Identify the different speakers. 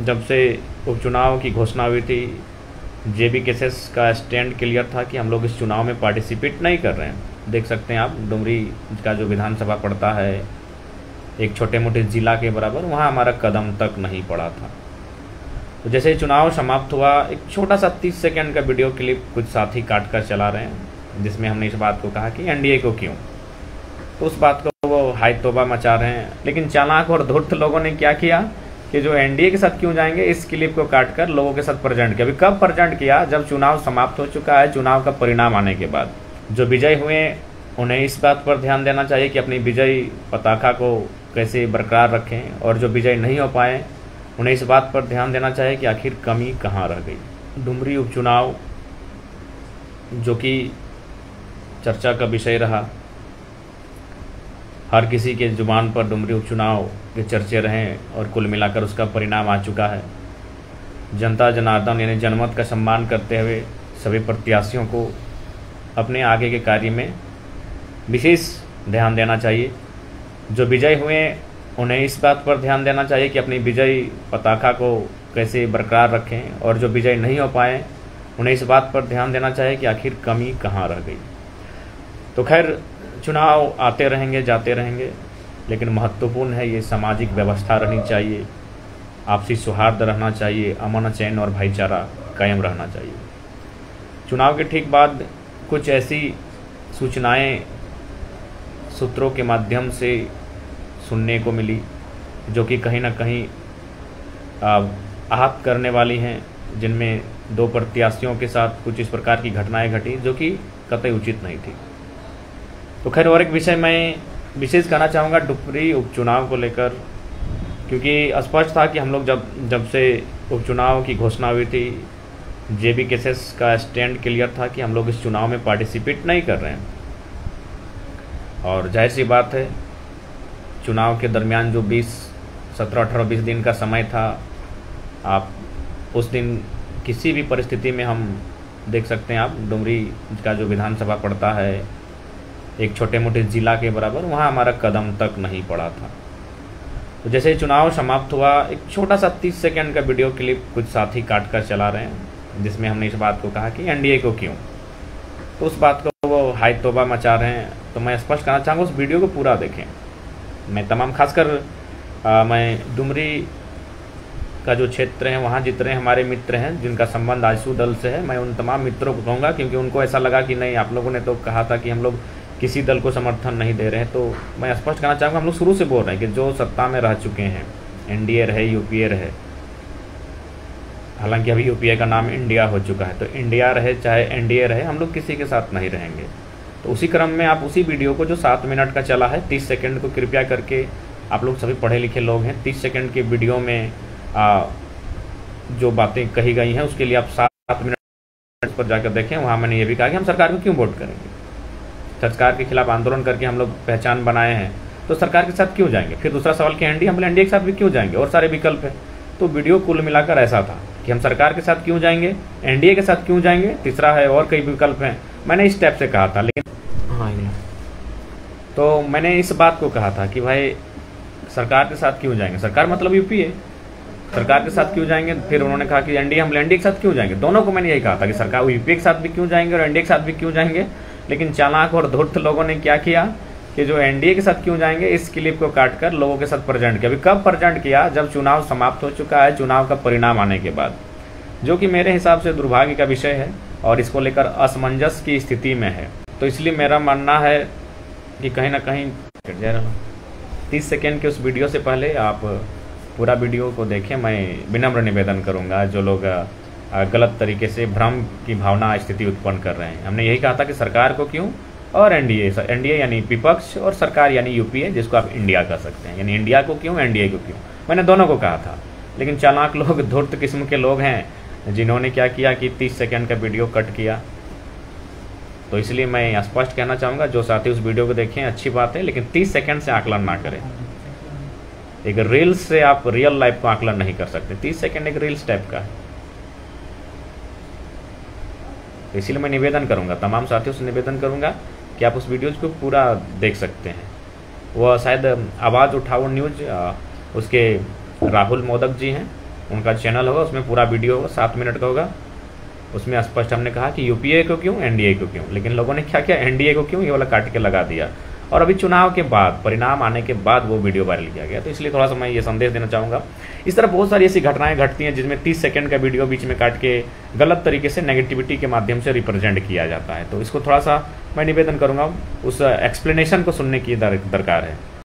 Speaker 1: जब से उपचुनाव की घोषणा हुई थी, जेबी केसेस का स्टैंड क्लियर था कि हम लोग इस चुनाव में पार्टिसिपेट नहीं कर रहे हैं। देख सकते हैं आप, डुमरी का जो विधानसभा पड़ता है एक छोटे मोटे ज़िला के बराबर, वहाँ हमारा कदम तक नहीं पड़ा था। तो जैसे ही चुनाव समाप्त हुआ, एक छोटा सा 30 सेकंड का वीडियो क्लिप कुछ साथी काट कर चला रहे हैं, जिसमें हमने इस बात को कहा कि एनडीए को क्यों, तो उस बात को वो हाय तौबा मचा रहे हैं। लेकिन चालाक और धूर्त लोगों ने क्या किया कि जो एनडीए के साथ क्यों जाएंगे, इस क्लिप को काटकर लोगों के साथ प्रेजेंट किया। अभी कब प्रेजेंट किया? जब चुनाव समाप्त हो चुका है, चुनाव का परिणाम आने के बाद। जो विजयी हुए उन्हें इस बात पर ध्यान देना चाहिए कि अपनी विजयी पताका को कैसे बरकरार रखें, और जो विजयी नहीं हो पाए उन्हें इस बात पर ध्यान देना चाहिए कि आखिर कमी कहाँ रह गई। डुमरी उपचुनाव जो कि चर्चा का विषय रहा, हर किसी के जुबान पर डुमरी उपचुनाव के चर्चे रहे, और कुल मिलाकर उसका परिणाम आ चुका है। जनता जनार्दन यानी जनमत का सम्मान करते हुए सभी प्रत्याशियों को अपने आगे के कार्य में विशेष ध्यान देना चाहिए। जो विजयी हुए उन्हें इस बात पर ध्यान देना चाहिए कि अपनी विजयी पताका को कैसे बरकरार रखें, और जो विजयी नहीं हो पाए उन्हें इस बात पर ध्यान देना चाहिए कि आखिर कमी कहाँ रह गई। तो खैर, चुनाव आते रहेंगे जाते रहेंगे, लेकिन महत्वपूर्ण है ये सामाजिक व्यवस्था रहनी चाहिए, आपसी सौहार्द रहना चाहिए, अमन चैन और भाईचारा कायम रहना चाहिए। चुनाव के ठीक बाद कुछ ऐसी सूचनाएं सूत्रों के माध्यम से सुनने को मिली जो कि कहीं ना कहीं आहत करने वाली हैं, जिनमें 2 प्रत्याशियों के साथ कुछ इस प्रकार की घटनाएं घटी जो कि कतई उचित नहीं थी। तो खैर, और एक विषय मैं विशेष कहना चाहूँगा डुमरी उपचुनाव को लेकर, क्योंकि स्पष्ट था कि हम लोग जब से उपचुनाव की घोषणा हुई थी, जेबी केसेस का स्टैंड क्लियर था कि हम लोग इस चुनाव में पार्टिसिपेट नहीं कर रहे हैं। और जाहिर सी बात है, चुनाव के दरमियान जो 17, 18, 20 दिन का समय था, आप उस दिन किसी भी परिस्थिति में हम देख सकते हैं, आप डुमरी का जो विधानसभा पड़ता है एक छोटे मोटे ज़िला के बराबर, वहाँ हमारा कदम तक नहीं पड़ा था। तो जैसे ही चुनाव समाप्त हुआ, एक छोटा सा 30 सेकंड का वीडियो क्लिप कुछ साथी काट कर चला रहे हैं, जिसमें हमने इस बात को कहा कि एनडीए को क्यों, तो उस बात को वो हाय तौबा मचा रहे हैं। तो मैं स्पष्ट कहना चाहूँगा, उस वीडियो को पूरा देखें। मैं तमाम खासकर मैं डुमरी का जो क्षेत्र है वहाँ जितने हमारे मित्र हैं जिनका संबंध आजसू दल से है, मैं उन तमाम मित्रों को कहूँगा, क्योंकि उनको ऐसा लगा कि नहीं, आप लोगों ने तो कहा था कि हम लोग किसी दल को समर्थन नहीं दे रहे हैं। तो मैं स्पष्ट कहना चाहूँगा, हम लोग शुरू से बोल रहे हैं कि जो सत्ता में रह चुके हैं, एनडीए रहे, यूपीए रहे, हालांकि अभी यूपीए का नाम इंडिया हो चुका है, तो इंडिया रहे चाहे एनडीए रहे, हम लोग किसी के साथ नहीं रहेंगे। तो उसी क्रम में आप उसी वीडियो को जो 7 मिनट का चला है, 30 सेकंड को कृपया करके, आप लोग सभी पढ़े लिखे लोग हैं, 30 सेकंड के वीडियो में जो बातें कही गई हैं उसके लिए आप 7 मिनट पर जाकर देखें। वहाँ मैंने ये भी कहा कि हम सरकार को क्यों वोट करेंगे, सरकार के खिलाफ आंदोलन करके हम लोग पहचान बनाए हैं, तो सरकार के साथ क्यों जाएंगे। फिर दूसरा सवाल कि एनडीए, हम एनडीए के साथ भी क्यों जाएंगे, और सारे विकल्प है। तो वीडियो कुल मिलाकर ऐसा था कि हम सरकार के साथ क्यों जाएंगे, एनडीए के साथ क्यों जाएंगे, तीसरा है और कई विकल्प हैं। मैंने इस टाइप से कहा था, लेकिन तो मैंने इस बात को कहा था कि भाई सरकार के साथ क्यों जाएंगे, सरकार मतलब यूपीए, सरकार के साथ क्यों जाएंगे। फिर उन्होंने कहा कि एनडीए, हम एनडीए के साथ क्यों जाएंगे। दोनों को मैंने यही कहा था कि सरकार यूपीए के साथ भी क्यों जाएंगे और एनडीए के साथ भी क्यों जाएंगे। लेकिन चालाक और धूर्त लोगों ने क्या किया कि जो एनडीए के साथ क्यों जाएंगे, इस क्लिप को काटकर लोगों के साथ प्रेजेंट किया। अभी कब प्रेजेंट किया? जब चुनाव समाप्त हो चुका है, चुनाव का परिणाम आने के बाद, जो कि मेरे हिसाब से दुर्भाग्य का विषय है और इसको लेकर असमंजस की स्थिति में है। तो इसलिए मेरा मानना है कि कहीं ना कहीं 30 सेकेंड के उस वीडियो से पहले आप पूरा वीडियो को देखें। मैं विनम्र निवेदन करूंगा जो लोग गलत तरीके से भ्रम की भावना स्थिति उत्पन्न कर रहे हैं। हमने यही कहा था कि सरकार को क्यों, और एनडीए यानी विपक्ष, और सरकार यानी यूपीए, जिसको आप इंडिया कह सकते हैं, यानी इंडिया को क्यों, एनडीए को क्यों। मैंने दोनों को कहा था, लेकिन चालाक लोग, धूर्त किस्म के लोग हैं जिन्होंने क्या किया कि 30 सेकेंड का वीडियो कट किया। तो इसलिए मैं स्पष्ट कहना चाहूँगा, जो साथी उस वीडियो को देखें अच्छी बात है, लेकिन 30 सेकेंड से आकलन ना करें। एक रील्स से आप रियल लाइफ को आकलन नहीं कर सकते। 30 सेकेंड एक रील्स टाइप का है। इसीलिए मैं निवेदन करूंगा, तमाम साथियों से निवेदन करूंगा कि आप उस वीडियोज को पूरा देख सकते हैं। वह शायद आवाज़ उठाओ न्यूज, उसके राहुल मोदक जी हैं, उनका चैनल होगा, उसमें पूरा वीडियो होगा, 7 मिनट का होगा। उसमें स्पष्ट हमने कहा कि यूपीए को क्यों, एनडीए को क्यों, लेकिन लोगों ने क्या किया, एनडीए को क्यों, ये वाला काट के लगा दिया। और अभी चुनाव के बाद, परिणाम आने के बाद वो वीडियो वायरल किया गया। तो इसलिए थोड़ा सा मैं ये संदेश देना चाहूँगा। इस तरह बहुत सारी ऐसी घटनाएं घटती हैं जिसमें 30 सेकंड का वीडियो बीच में काट के गलत तरीके से नेगेटिविटी के माध्यम से रिप्रेजेंट किया जाता है। तो इसको थोड़ा सा मैं निवेदन करूँगा, उस एक्सप्लेनेशन को सुनने की दरकार है।